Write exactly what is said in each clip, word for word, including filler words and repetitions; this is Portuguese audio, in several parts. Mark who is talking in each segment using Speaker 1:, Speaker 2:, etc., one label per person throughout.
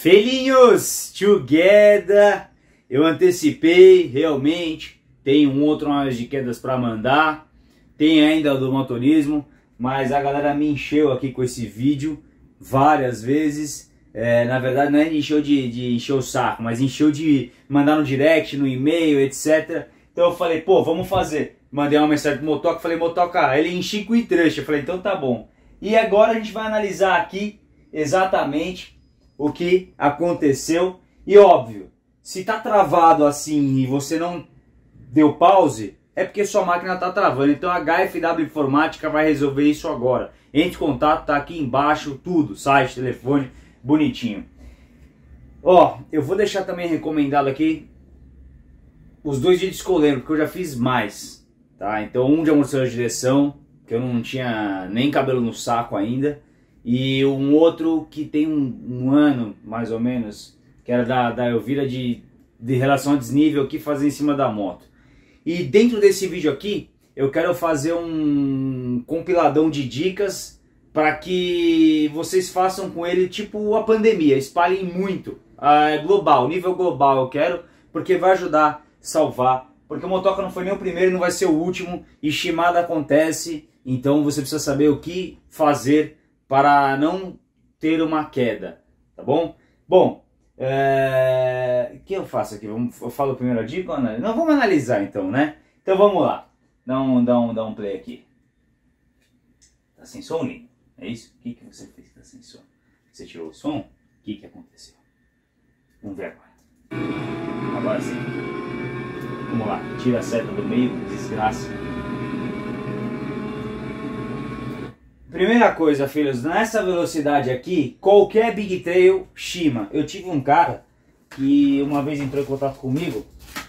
Speaker 1: Felinhos, together! Eu antecipei, realmente, tem um outro mais de quedas para mandar, tem ainda do motorismo, mas a galera me encheu aqui com esse vídeo várias vezes. É, na verdade não é encheu de, de encher o saco, mas encheu de mandar no direct, no e-mail, etcétera. Então eu falei, pô, vamos fazer. Mandei uma mensagem pro Motoca, falei, Motoca, ele enche com e-trush. Eu falei, então tá bom. E agora a gente vai analisar aqui exatamente o que aconteceu. E óbvio, se tá travado assim e você não deu pause, é porque sua máquina tá travando. Então a H F W Informática vai resolver isso agora. Entre em contato, tá aqui embaixo, tudo, site, telefone, bonitinho. Ó, eu vou deixar também recomendado aqui os dois vídeos que eu lembro, porque eu já fiz mais, tá? Então um de amortecedor de direção, que eu não tinha nem cabelo no saco ainda, e um outro que tem um, um ano, mais ou menos, que era da, da Elvira de, de relação a desnível, que fazer em cima da moto. E dentro desse vídeo aqui, eu quero fazer um compiladão de dicas para que vocês façam com ele tipo a pandemia, espalhem muito, uh, global, nível global eu quero, porque vai ajudar a salvar, porque o Motoca não foi nem o primeiro, não vai ser o último, e Shimada acontece, então você precisa saber o que fazer para não ter uma queda, tá bom? Bom, é... o que eu faço aqui? Eu falo primeiro a dica ou não? Não, vamos analisar então, né? Então vamos lá, dá um, dá um, dá um play aqui. Tá sem som, Lino? É isso? O que, que você fez que tá sem som? Você tirou o som? O que, que aconteceu? Vamos ver agora. Agora sim. Vamos lá, tira a seta do meio, desgraça. Primeira coisa, filhos, nessa velocidade aqui, qualquer Big Trail shima. Eu tive um cara que uma vez entrou em contato comigo,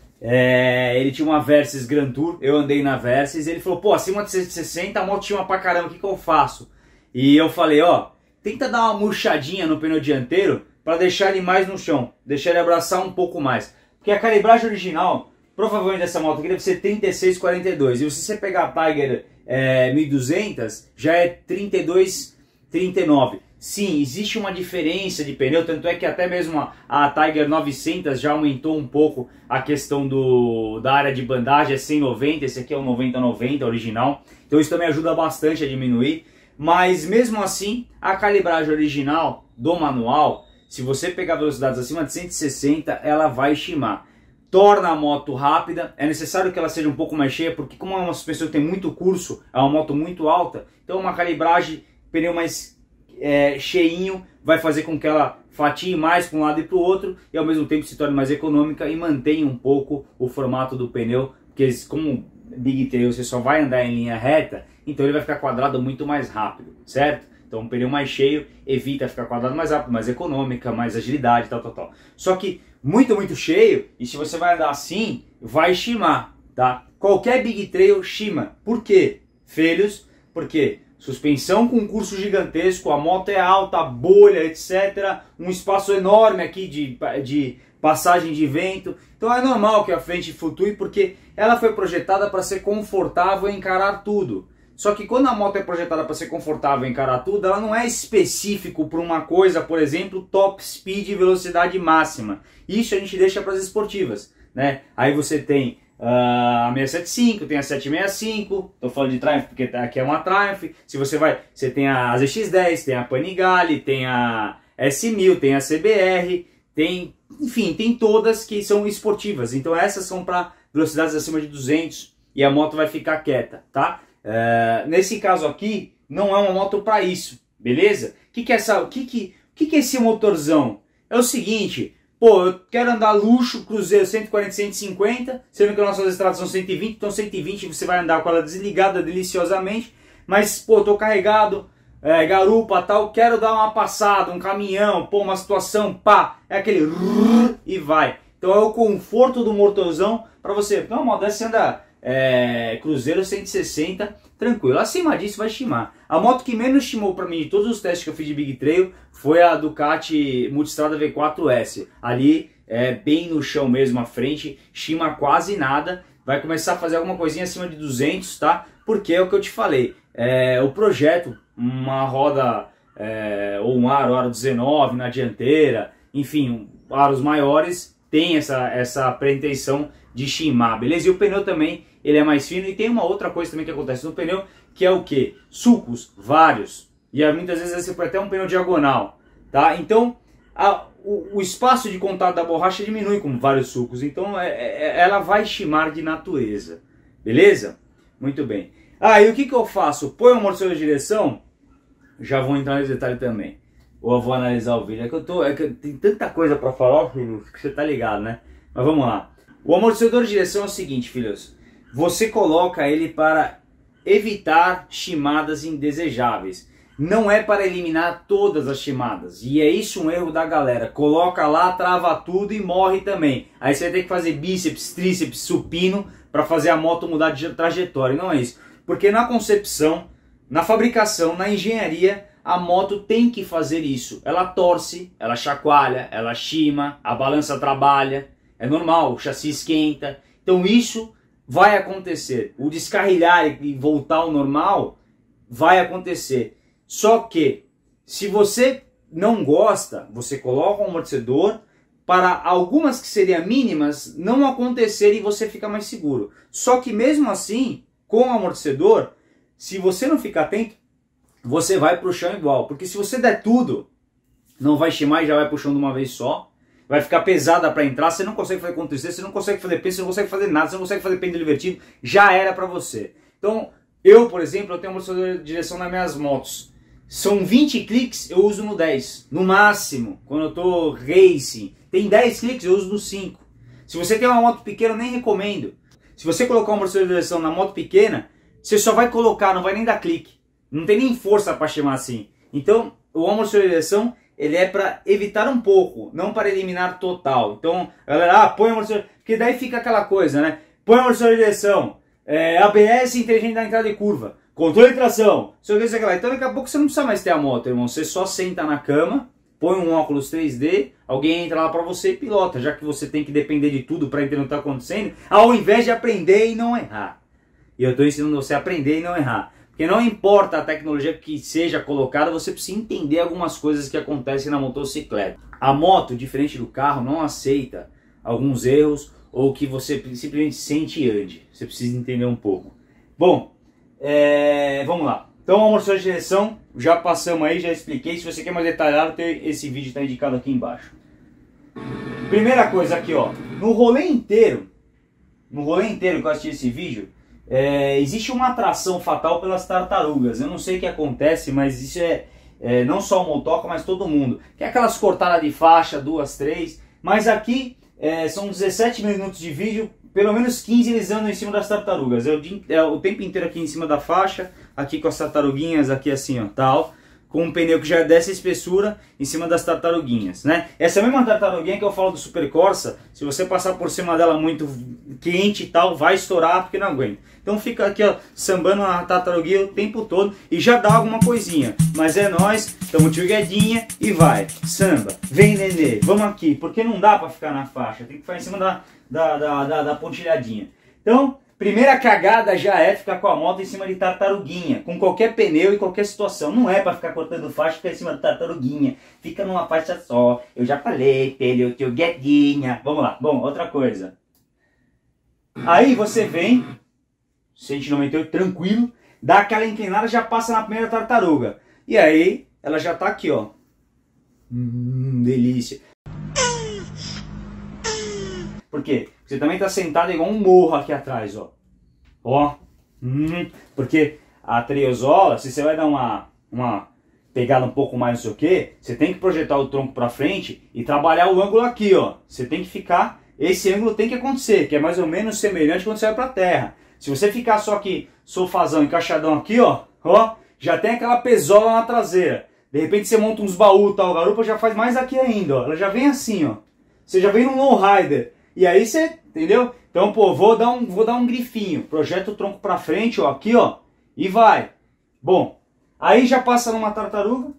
Speaker 1: é, ele tinha uma Versys Grand Tour, eu andei na Versys, ele falou, pô, acima de cento e sessenta a moto tinha uma pra caramba, o que, que eu faço? E eu falei, ó, tenta dar uma murchadinha no pneu dianteiro para deixar ele mais no chão, deixar ele abraçar um pouco mais. Porque a calibragem original, provavelmente dessa moto aqui deve ser trinta e seis, quarenta e dois, e se você pegar a Tiger é, mil e duzentos, já é trinta e dois, trinta e nove. Sim, existe uma diferença de pneu, tanto é que até mesmo a, a Tiger novecentos já aumentou um pouco a questão do, da área de bandagem, é cem noventa, esse aqui é o noventa noventa original, então isso também ajuda bastante a diminuir, mas mesmo assim, a calibragem original do manual, se você pegar velocidades acima de cento e sessenta, ela vai shimar. Torna a moto rápida, é necessário que ela seja um pouco mais cheia, porque como é uma suspensão que tem muito curso, é uma moto muito alta, então uma calibragem, pneu mais é, cheinho, vai fazer com que ela fatie mais para um lado e para o outro, e ao mesmo tempo se torne mais econômica e mantenha um pouco o formato do pneu, porque como Big Trail você só vai andar em linha reta, então ele vai ficar quadrado muito mais rápido, certo? Então um pneu mais cheio evita ficar quadrado mais rápido, mais econômica, mais agilidade, tal, tal, tal. Só que muito, muito cheio, e se você vai andar assim, vai shimar, tá? Qualquer Big Trail shima. Por quê, filhos? Porque suspensão com curso gigantesco, a moto é alta, bolha, etcétera. Um espaço enorme aqui de, de passagem de vento. Então é normal que a frente flutue, porque ela foi projetada para ser confortável e encarar tudo. Só que quando a moto é projetada para ser confortável e encarar tudo, ela não é específico para uma coisa, por exemplo, top speed e velocidade máxima. Isso a gente deixa para as esportivas, né? Aí você tem uh, a seiscentos e setenta e cinco, tem a setecentos e sessenta e cinco, estou falando de Triumph porque aqui é uma Triumph. Se você vai, você tem a Z X dez, tem a Panigale, tem a S mil, tem a C B R, tem, enfim, tem todas que são esportivas. Então essas são para velocidades acima de duzentos e a moto vai ficar quieta, tá? Uh, nesse caso aqui, não é uma moto para isso, beleza? O que, que, é essa, que, que, que, que é esse motorzão? É o seguinte, pô, eu quero andar luxo, cruzeiro cento e quarenta, cento e cinquenta, sendo que as nossas estradas são cento e vinte, então cento e vinte você vai andar com ela desligada deliciosamente, mas, pô, tô carregado, é, garupa tal, quero dar uma passada, um caminhão, pô, uma situação, pá, é aquele rrr, e vai. Então é o conforto do motorzão para você, porque uma moto dessa você anda... É, cruzeiro cento e sessenta, tranquilo. Acima disso vai shimar. A moto que menos shimou para mim de todos os testes que eu fiz de Big Trail foi a Ducati Multistrada V quatro S. Ali é bem no chão mesmo, a frente, shima quase nada. Vai começar a fazer alguma coisinha acima de duzentos, tá? Porque é o que eu te falei. É, o projeto, uma roda é, ou um aro, aro dezenove na dianteira, enfim, aros maiores, tem essa, essa pretensão de chimar, beleza? E o pneu também, ele é mais fino. E tem uma outra coisa também que acontece no pneu, que é o que? Sulcos, vários. E muitas vezes você põe até um pneu diagonal, tá? Então, a, o, o espaço de contato da borracha diminui com vários sulcos. Então, é, é, ela vai chimar de natureza, beleza? Muito bem. Ah, e o que, que eu faço? Põe o amortecedor de direção? Já vou entrar nesse detalhe também. Ou eu vou analisar o vídeo. É que eu tô, é que tem tanta coisa para falar, filho, que você tá ligado, né? Mas vamos lá. O amortecedor de direção é o seguinte, filhos. Você coloca ele para evitar chimadas indesejáveis. Não é para eliminar todas as chimadas. E é isso um erro da galera. Coloca lá, trava tudo e morre também. Aí você vai ter que fazer bíceps, tríceps, supino para fazer a moto mudar de trajetória. Não é isso. Porque na concepção, na fabricação, na engenharia, a moto tem que fazer isso. Ela torce, ela chacoalha, ela chima, a balança trabalha. É normal, o chassi esquenta. Então isso vai acontecer. O descarrilhar e voltar ao normal vai acontecer. Só que, se você não gosta, você coloca um amortecedor para algumas que seriam mínimas não acontecer e você fica mais seguro. Só que mesmo assim, com o amortecedor, se você não ficar atento, você vai pro chão igual. Porque se você der tudo, não vai chimar e já vai pro chão de uma vez só. Vai ficar pesada para entrar, você não consegue fazer contra-estresse, você não consegue fazer peso, você não consegue fazer nada, você não consegue fazer pêndulo invertido, já era para você. Então, eu, por exemplo, eu tenho amortecedor de direção nas minhas motos. São vinte cliques, eu uso no dez. No máximo, quando eu tô racing. Tem dez cliques, eu uso no cinco. Se você tem uma moto pequena, eu nem recomendo. Se você colocar um amortecedor de direção na moto pequena, você só vai colocar, não vai nem dar clique. Não tem nem força para chamar assim. Então, o amortecedor de direção, ele é para evitar um pouco, não para eliminar total. Então, a galera, ah, põe o amortecedor, porque daí fica aquela coisa, né? Põe o amortecedor de direção, é, A B S inteligente na entrada de curva, controle de tração, sei o que, sei lá. Então, daqui a pouco você não precisa mais ter a moto, irmão. Você só senta na cama, põe um óculos três D, alguém entra lá para você e pilota, já que você tem que depender de tudo para entender o que está acontecendo, ao invés de aprender e não errar. E eu estou ensinando você a aprender e não errar. Porque não importa a tecnologia que seja colocada, você precisa entender algumas coisas que acontecem na motocicleta. A moto, diferente do carro, não aceita alguns erros ou que você simplesmente sente e ande. Você precisa entender um pouco. Bom, é... vamos lá. Então, o amortecedor de direção, já passamos aí, já expliquei. Se você quer mais detalhado, esse vídeo está indicado aqui embaixo. Primeira coisa aqui, ó. No rolê inteiro, no rolê inteiro que eu assisti esse vídeo, É, existe uma atração fatal pelas tartarugas. Eu não sei o que acontece, mas isso é, é não só o motoca, mas todo mundo. Que é aquelas cortadas de faixa, duas, três. Mas aqui é, são dezessete minutos de vídeo, pelo menos quinze eles andam em cima das tartarugas. É o, dia, é o tempo inteiro aqui em cima da faixa, aqui com as tartaruguinhas, aqui assim, ó, tal. Com um pneu que já é dessa espessura em cima das tartaruguinhas, né? Essa mesma tartaruguinha que eu falo do Super Corsa, se você passar por cima dela muito quente e tal, vai estourar porque não aguenta. Então fica aqui, ó, sambando a tartaruguinha o tempo todo e já dá alguma coisinha. Mas é nós, tamo tioguedinha e vai. Samba, vem nenê, vamos aqui. Porque não dá pra ficar na faixa, tem que ficar em cima da, da, da, da, da pontilhadinha. Então, primeira cagada já é ficar com a moto em cima de tartaruguinha, com qualquer pneu e qualquer situação. Não é para ficar cortando faixa, ficar em cima de tartaruguinha. Fica numa faixa só. Eu já falei, pneu teu guedinha. Vamos lá. Bom, outra coisa. Aí você vem, cento e noventa e oito, tranquilo, dá aquela inclinada, já passa na primeira tartaruga. E aí, ela já tá aqui, ó. Hum, delícia. Por quê? Você também está sentado igual um morro aqui atrás, ó. Ó. Hum, porque a treiozola, se você vai dar uma, uma pegada um pouco mais não sei o que, você tem que projetar o tronco para frente e trabalhar o ângulo aqui, ó. Você tem que ficar, esse ângulo tem que acontecer, que é mais ou menos semelhante quando você vai para terra. Se você ficar só aqui, sofazão, encaixadão aqui, ó, ó, já tem aquela pesola na traseira. De repente você monta uns baús, tal, a garupa já faz mais aqui ainda, ó. Ela já vem assim, ó. Você já vem num lowrider. E aí você, entendeu? Então, pô, vou dar um, vou dar um grifinho. Projeta o tronco pra frente, ó, aqui, ó, e vai. Bom, aí já passa numa tartaruga.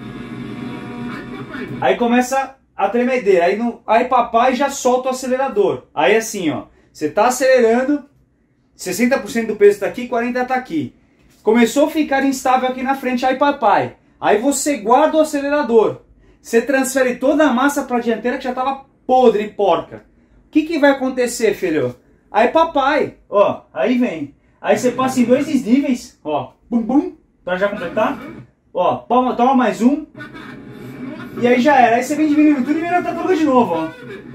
Speaker 1: Aí começa a tremedeira. Aí, no, aí papai já solta o acelerador. Aí assim, ó, você tá acelerando, sessenta por cento do peso tá aqui, quarenta por cento tá aqui. Começou a ficar instável aqui na frente, aí papai. Aí você guarda o acelerador. você transfere toda a massa para a dianteira que já estava podre e porca. O que, que vai acontecer, filho? Aí papai, ó, aí vem. Aí você passa em dois desníveis, ó, bum bum, pra já completar. Ó, toma, toma mais um. E aí já era. Aí você vem diminuindo tudo e vem na tartaruga de novo, ó.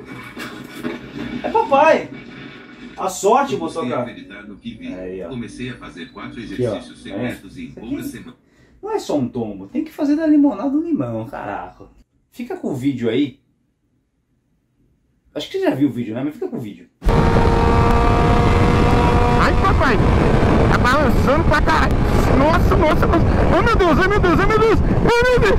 Speaker 1: É papai. A sorte, moçoca. Aí, ó.
Speaker 2: Comecei a fazer quatro exercícios secretos em poucas semanas.
Speaker 1: Não é só um tombo, tem que fazer da limonada do limão, caraca. Fica com o vídeo aí. Acho que você já viu o vídeo, né? Mas fica com o vídeo.
Speaker 3: Ai, papai, tá balançando pra caralho. Nossa, nossa, nossa. Oh, meu Deus, ai, meu Deus, ai, meu Deus. Ai, meu Deus.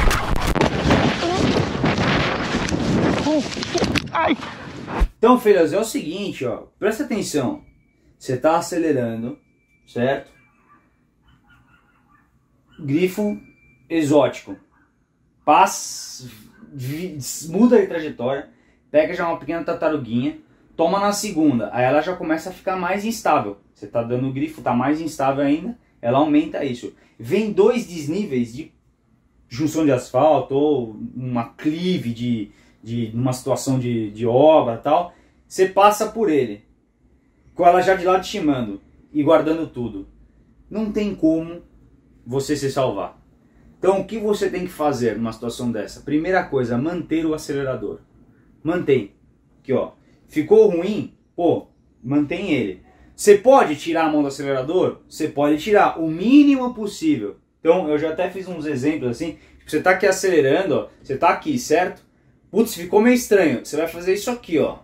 Speaker 3: Ai.
Speaker 1: Então, filhos, é o seguinte, ó. Presta atenção. Você tá acelerando, certo? Grifo exótico. Passa, muda de trajetória, pega já uma pequena tartaruguinha, toma na segunda, aí ela já começa a ficar mais instável. Você tá dando o grifo, tá mais instável ainda, ela aumenta isso. Vem dois desníveis de junção de asfalto ou uma clive de, de uma situação de, de obra e tal. Você passa por ele, com ela já de lado estimando e guardando tudo. Não tem como você se salvar. Então o que você tem que fazer numa situação dessa? Primeira coisa, manter o acelerador. Mantém. Aqui, ó. Ficou ruim? Pô, mantém ele. Você pode tirar a mão do acelerador? Você pode tirar o mínimo possível. Então eu já até fiz uns exemplos assim. Você tá aqui acelerando, ó. Você tá aqui, certo? Putz, ficou meio estranho. Você vai fazer isso aqui, ó.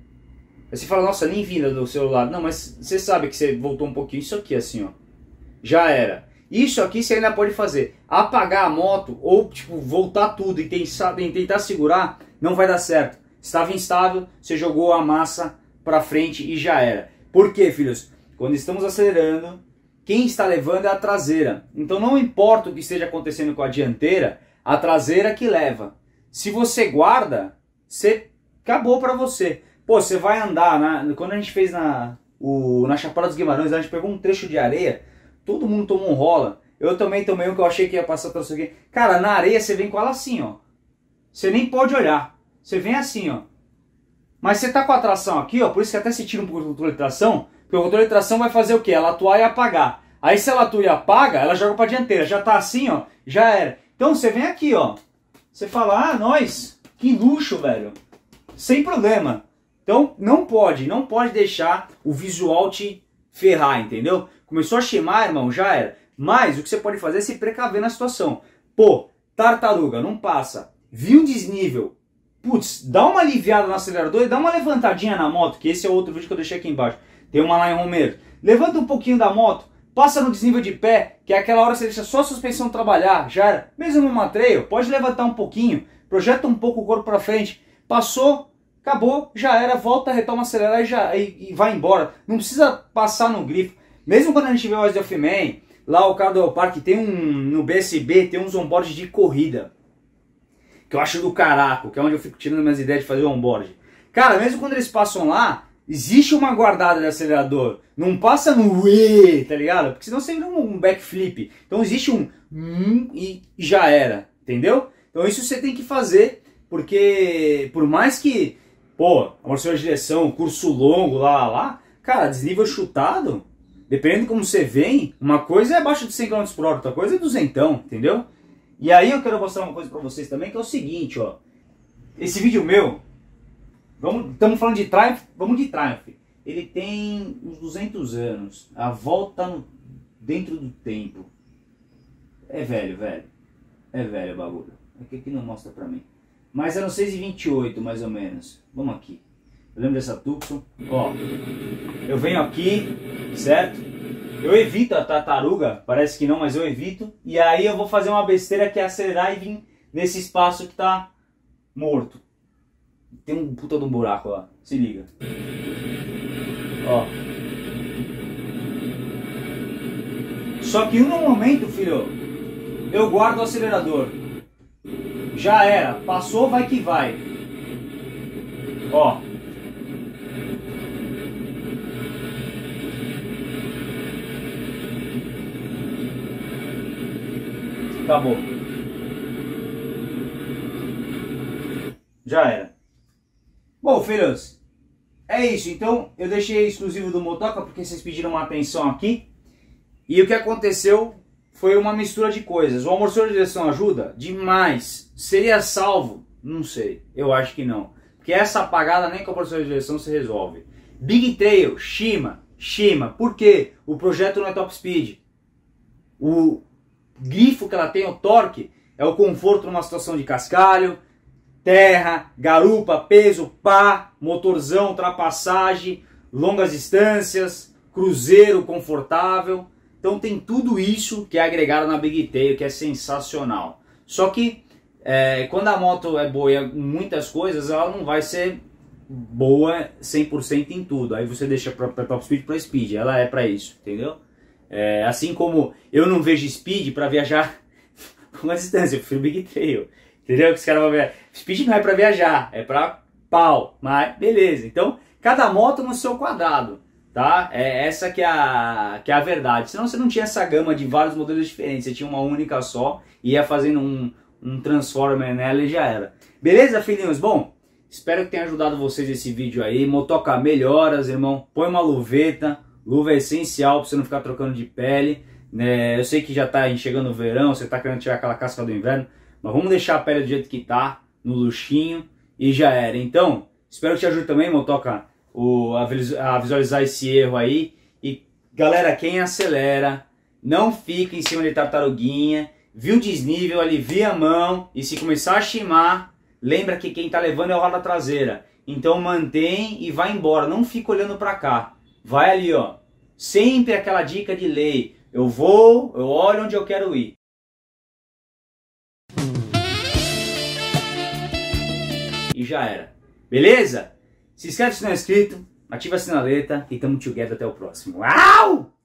Speaker 1: Aí você fala, nossa, nem vinda do celular. Não, mas você sabe que você voltou um pouquinho. Isso aqui, assim, ó. Já era. Isso aqui você ainda pode fazer. Apagar a moto ou tipo voltar tudo e tentar, tentar segurar, não vai dar certo. Estava instável, você jogou a massa para frente e já era. Por quê, filhos? Quando estamos acelerando, quem está levando é a traseira. Então não importa o que esteja acontecendo com a dianteira, a traseira que leva. Se você guarda, você acabou para você. Pô, você vai andar, na, quando a gente fez na, o, na Chapada dos Guimarães, a gente pegou um trecho de areia. Todo mundo tomou um rola. Eu também tomei um que eu achei que ia passar pra isso aqui. Cara, na areia você vem com ela assim, ó. Você nem pode olhar. Você vem assim, ó. Mas você tá com a tração aqui, ó. Por isso que até se tira um pouco do controle de tração. Porque o controle de tração vai fazer o quê? Ela atuar e apagar. Aí se ela atua e apaga, ela joga pra dianteira. Já tá assim, ó. Já era. Então você vem aqui, ó. Você fala, ah, nós. Que luxo, velho. Sem problema. Então não pode. Não pode deixar o visual te ferrar, entendeu? Começou a chimar, irmão, já era. Mas o que você pode fazer é se precaver na situação. Pô, tartaruga, não passa. Viu um desnível. Putz, dá uma aliviada no acelerador e dá uma levantadinha na moto, que esse é outro vídeo que eu deixei aqui embaixo. Tem uma lá em Romero. Levanta um pouquinho da moto, passa no desnível de pé, que é aquela hora que você deixa só a suspensão trabalhar, já era. Mesmo numa trail, pode levantar um pouquinho, projeta um pouco o corpo para frente. Passou, acabou, já era, volta, retoma, acelera e, já, e, e vai embora. Não precisa passar no grifo. Mesmo quando a gente vê o Eyes of Man, lá o cara do parque tem um, no B S B, tem uns onboard de corrida. Que eu acho do caraco, que é onde eu fico tirando minhas ideias de fazer o onboard. Cara, mesmo quando eles passam lá, existe uma guardada de acelerador. Não passa no uê, tá ligado? Porque senão seria um, um backflip. Então existe um hum e já era, entendeu? Então isso você tem que fazer, porque por mais que, pô, amortecedor de direção, curso longo lá, lá, cara, desnível chutado... Dependendo de como você vem, uma coisa é abaixo de cem quilômetros por hora, outra coisa é duzentão, entendeu? E aí eu quero mostrar uma coisa pra vocês também, que é o seguinte, ó. Esse vídeo meu, vamos, estamos falando de Triumph, vamos de Triumph. Ele tem uns duzentos anos, a volta no, dentro do tempo. É velho, velho. É velho o bagulho. Aqui, aqui não mostra pra mim. Mas é no seis e vinte e oito, mais ou menos. Vamos aqui. Eu lembro dessa Tucson. Ó, eu venho aqui, certo? Eu evito a tartaruga, parece que não, mas eu evito. E aí eu vou fazer uma besteira que é acelerar e vir nesse espaço que tá morto. Tem um puta de um buraco lá, se liga. Ó. Só que no momento, filho, eu guardo o acelerador. Já era, passou, vai que vai. Ó. Acabou. já era. Bom, filhos, é isso. Então eu deixei exclusivo do Motoca porque vocês pediram uma atenção aqui. E o que aconteceu foi uma mistura de coisas. O amortecedor de direção ajuda? Demais. Seria salvo? Não sei. Eu acho que não. Porque essa apagada nem com o amortecedor de direção se resolve. Big Trail, Shima, Shima. Por quê? O projeto não é top speed. O grifo que ela tem, o torque, é o conforto numa situação de cascalho, terra, garupa, peso, pá, motorzão, ultrapassagem, longas distâncias, cruzeiro confortável. Então tem tudo isso que é agregado na Big Trail, que é sensacional. Só que é, quando a moto é boa em muitas coisas, ela não vai ser boa cem por cento em tudo. Aí você deixa para top speed para speed, ela é para isso, entendeu? É, assim como eu não vejo speed para viajar com a distância, eu prefiro Big Trail, entendeu? Que os caras vão ver, speed não é para viajar, é para pau, mas beleza. Então cada moto no seu quadrado. Tá? É essa que é, a, que é a verdade. Senão você não tinha essa gama de vários modelos diferentes. Você tinha uma única só e ia fazendo um, um Transformer nela e já era. Beleza, filhinhos? Bom, espero que tenha ajudado vocês esse vídeo aí. Motoca melhoras, irmão. Põe uma luveta. Luva é essencial para você não ficar trocando de pele. Né? Eu sei que já está chegando o verão, você está querendo tirar aquela casca do inverno. Mas vamos deixar a pele do jeito que tá, no luxinho, e já era. Então, espero que te ajude também, Motoca, O, a visualizar esse erro aí. E galera, quem acelera, não fica em cima de tartaruguinha. Viu desnível, alivia a mão. E se começar a chimar, lembra que quem tá levando é o roda traseira. Então mantém e vai embora, não fica olhando pra cá. Vai ali, ó. Sempre aquela dica de lei. Eu vou, eu olho onde eu quero ir. E já era. Beleza? Se inscreve se não é inscrito, ativa a sinaleta e tamo together até o próximo. Au!